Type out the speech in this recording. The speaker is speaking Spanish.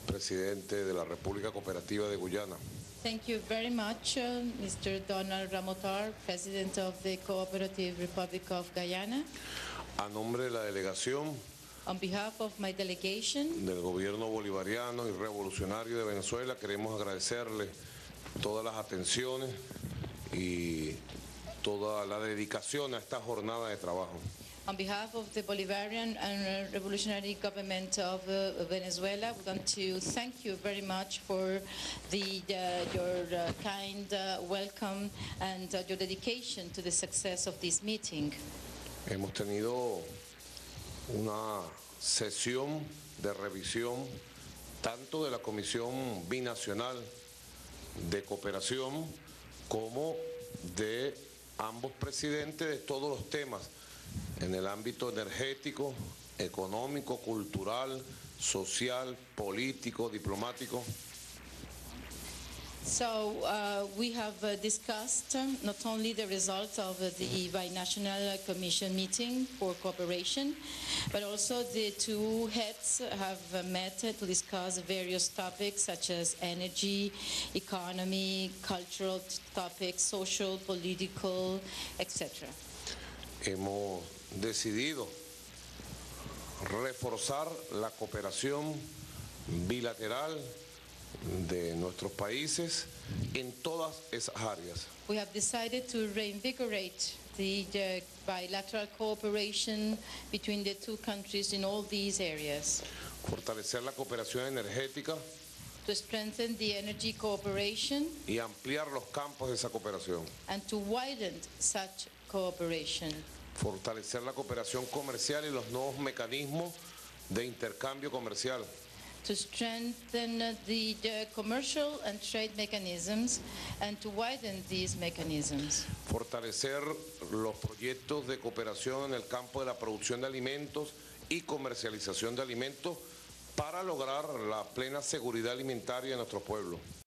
presidente de la República Cooperativa de Guyana. Thank you very much, Mr. Donald Ramotar, President of the Cooperative Republic of Guyana. A nombre de la delegación On behalf of my delegation del gobierno bolivariano y revolucionario de Venezuela, queremos agradecerle todas las atenciones y toda la dedicación a esta jornada de trabajo. On behalf of the Bolivarian and Revolutionary Government of Venezuela, we want to thank you very much for your kind welcome and your dedication to the success of this meeting. Hemos tenido una sesión de revisión tanto de la Comisión Binacional de Cooperación como de ambos presidentes de todos los temas en el ámbito energético, económico, cultural, social, político, diplomático. So we have discussed not only the results of the Binational Commission meeting for cooperation, but also the two heads have met to discuss various topics such as energy, economy, cultural topics, social, political, etc. Hemos decidido reforzar la cooperación bilateral de nuestros países en todas esas áreas. We have decided to reinvigorate the bilateral cooperation between the two countries in all these areas. Fortalecer la cooperación energética To strengthen the energy cooperation y ampliar los campos de esa cooperación. and to widen such cooperation. Fortalecer la cooperación comercial y los nuevos mecanismos de intercambio comercial. To strengthen the commercial and trade mechanisms and to widen these mechanisms. Fortalecer los proyectos de cooperación en el campo de la producción de alimentos y comercialización de alimentos para lograr la plena seguridad alimentaria de nuestro pueblo.